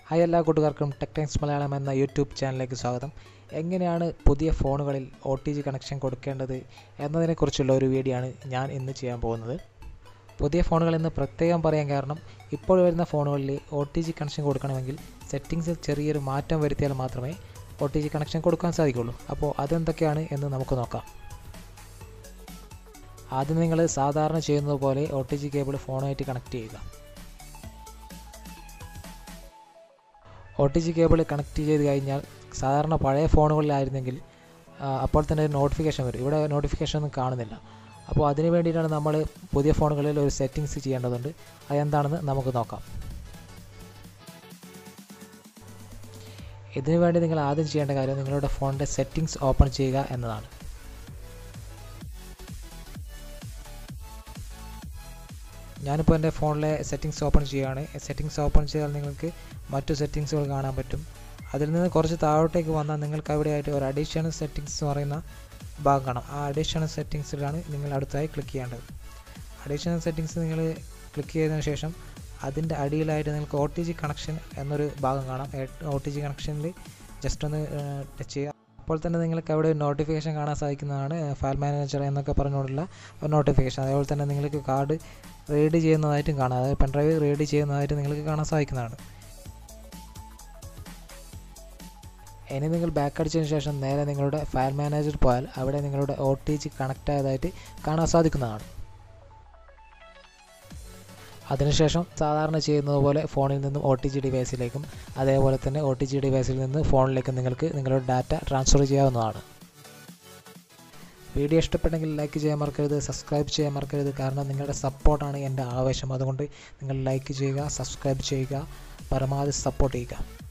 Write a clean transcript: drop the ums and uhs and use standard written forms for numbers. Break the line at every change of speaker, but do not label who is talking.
Hi എല്ലാ കൂട്ടുകാർക്കും ടെക്ടൈംസ് മലയാളം എന്ന യൂട്യൂബ് ചാനലിലേക്ക് സ്വാഗതം. എങ്ങനെയാണ് പുതിയ ഫോണുകളിൽ OTG കണക്ഷൻ കൊടുക്കേണ്ടത് എന്നതിനെക്കുറിച്ചുള്ള ഒരു വീഡിയോ ആണ് ഞാൻ ഇന്ന് ചെയ്യാൻ പോകുന്നത്. പുതിയ ഫോണുകളെന്ന് പ്രത്യേകം പറയാൻ കാരണം ഇപ്പോൾ വരുന്ന ഫോണുകളിൽ OTG കണക്ഷൻ കൊടുക്കണമെങ്കിൽ സെറ്റിങ്സിൽ ചെറിയൊരു മാറ്റം വരുത്തിയാൽ മാത്രമേ OTG കണക്ഷൻ കൊടുക്കാൻ സാധിക്കുള്ളൂ. അപ്പോൾ അതെന്തൊക്കെയാണ് എന്ന് നമുക്ക് നോക്കാം. ആദ്യം നിങ്ങൾ സാധാരണ ചെയ്യുന്നത് പോലെ OTG കേബിൾ ഫോണുമായിട്ട് കണക്ട് ചെയ്യുക. OTG കേബിൾ കണക്ട് ചെയ്ത് കഴിഞ്ഞാൽ സാധാരണ പഴയ ഫോണുകളിലായിരുന്നെങ്കിൽ അപ്പോൾ തന്നെ ഒരു നോട്ടിഫിക്കേഷൻ വരും. ഇവിടെ നോട്ടിഫിക്കേഷൻ ഒന്നും കാണുന്നില്ല. അപ്പോൾ അതിന് വേണ്ടിയിട്ടാണ് നമ്മൾ പുതിയ ഫോണുകളിൽ ഒരു സെറ്റിങ്സ് ചെയ്യേണ്ടതുണ്ട്. അതെന്താണെന്ന് നമുക്ക് നോക്കാം. ഇതിനു വേണ്ടി നിങ്ങൾ ആദ്യം ചെയ്യേണ്ട കാര്യം നിങ്ങളുടെ ഫോണിൻ്റെ സെറ്റിങ്സ് ഓപ്പൺ ചെയ്യുക എന്നതാണ്. ഞാനിപ്പോൾ എൻ്റെ ഫോണിലെ സെറ്റിങ്സ് ഓപ്പൺ ചെയ്യുകയാണ്. സെറ്റിങ്സ് ഓപ്പൺ ചെയ്താൽ നിങ്ങൾക്ക് മറ്റു സെറ്റിങ്സുകൾ കാണാൻ പറ്റും. അതിൽ നിന്ന് കുറച്ച് താഴോട്ടേക്ക് വന്നാൽ നിങ്ങൾക്ക് അവിടെയായിട്ട് ഒരു അഡീഷണൽ സെറ്റിങ്സ് എന്ന് പറയുന്ന ഭാഗം കാണാം. ആ അഡീഷണൽ സെറ്റിങ്സിലാണ് നിങ്ങൾ അടുത്തായി ക്ലിക്ക് ചെയ്യേണ്ടത്. അഡീഷണൽ സെറ്റിങ്സ് നിങ്ങൾ ക്ലിക്ക് ചെയ്തതിന് ശേഷം അതിൻ്റെ അടിയിലായിട്ട് നിങ്ങൾക്ക് OTG കണക്ഷൻ എന്നൊരു ഭാഗം കാണാം. OTG കണക്ഷനിൽ ജസ്റ്റ് ഒന്ന് ടച്ച് ചെയ്യുക. അപ്പോൾ തന്നെ നിങ്ങൾക്ക് അവിടെ ഒരു നോട്ടിഫിക്കേഷൻ കാണാൻ സാധിക്കുന്നതാണ്. ഫയൽ മാനേജർ എന്നൊക്കെ പറഞ്ഞുകൊണ്ടുള്ള ഒരു നോട്ടിഫിക്കേഷൻ. അതേപോലെ തന്നെ നിങ്ങൾക്ക് കാർഡ് റീഡ് ചെയ്യുന്നതായിട്ടും കാണാം. അതായത് പെൻഡ്രൈവ് റീഡ് ചെയ്യുന്നതായിട്ട് നിങ്ങൾക്ക് കാണാൻ സാധിക്കുന്നതാണ്. ഇനി നിങ്ങൾ ബാക്ക് അടിച്ചതിന് ശേഷം നേരെ നിങ്ങളുടെ ഫയൽ മാനേജർ പോയാൽ അവിടെ നിങ്ങളുടെ OTG കണക്റ്റ് ആയതായിട്ട് കാണാൻ സാധിക്കുന്നതാണ്. അതിനുശേഷം സാധാരണ ചെയ്യുന്നത് പോലെ ഫോണിൽ നിന്നും OTG ഡിവൈസിലേക്കും അതേപോലെ തന്നെ OTG ഡിവൈസിൽ നിന്ന് ഫോണിലേക്കും നിങ്ങൾക്ക് നിങ്ങളുടെ ഡാറ്റ ട്രാൻസ്ഫർ ചെയ്യാവുന്നതാണ്. വീഡിയോ ഇഷ്ടപ്പെട്ടെങ്കിൽ ലൈക്ക് ചെയ്യാൻ മറക്കരുത്, സബ്സ്ക്രൈബ് ചെയ്യാൻ മറക്കരുത്. കാരണം നിങ്ങളുടെ സപ്പോർട്ടാണ് എൻ്റെ ആവശ്യം. അതുകൊണ്ട് നിങ്ങൾ ലൈക്ക് ചെയ്യുക, സബ്സ്ക്രൈബ് ചെയ്യുക, പരമാവധി സപ്പോർട്ട് ചെയ്യുക.